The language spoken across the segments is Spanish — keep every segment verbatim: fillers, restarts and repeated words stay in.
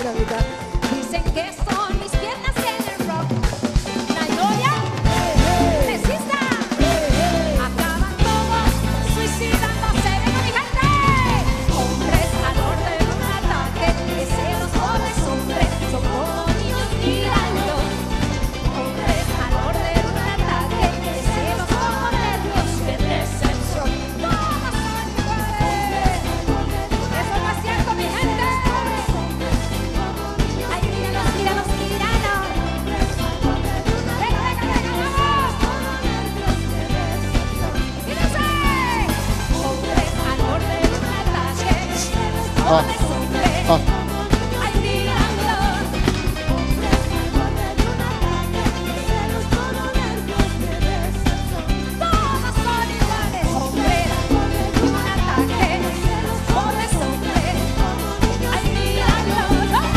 la mitad. Dicen que son mis piernas en el rock. La gloria resista. Acaban todos suicidándose. Venga mi gente. Hombres al orden de un ataque. Que se los jóvenes hombres son como niños tirando. Hombres al orden de un ataque. Que se los como nervios. Que decepción. Todos son iguales. Eso no es cierto, mi gente. Ay, míralos, míralos, míralos. Venga, venga, venga, vamos. Mírense. Hombres al orden de un ataque. Hombres, hombres. Ah. Ay, míralos. Todos son iguales. Hombres, un ataque. Hombres, hombres. Ay, míralos. ¡Ah!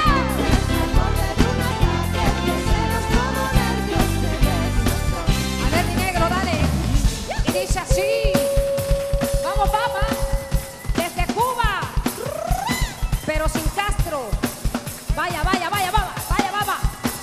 A ver, mi negro, dale. Y dice así. Vamos, papá. Desde Cuba. Pero sin Castro. Vaya, vaya, vaya, vaya, vaya, vaya.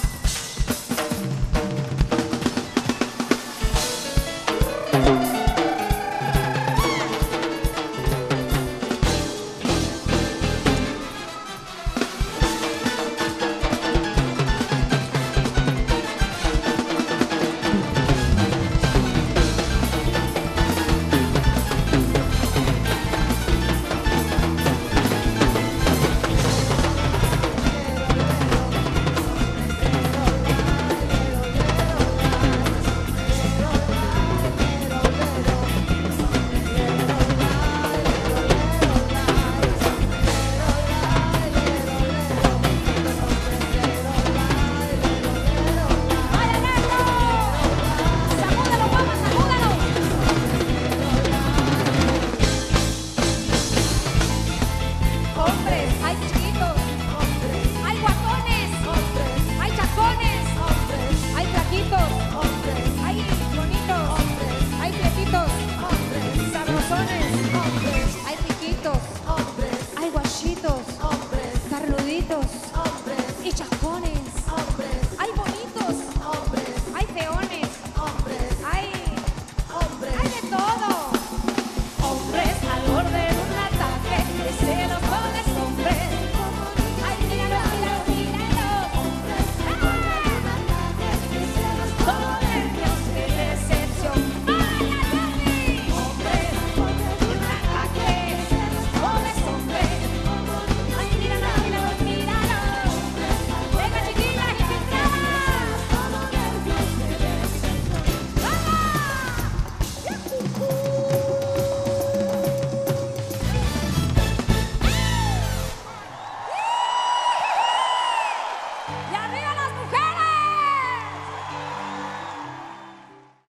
Vaya, negro. Sacúdalo, papá, sacúdalo. Hombres, hay chiquitos. Hay guapones. Hay chacones. Hay flaquitos. Hay bonitos. Hay prietitos. Sabrosones. Hay riquitos. Hay guachitos. Carluditos.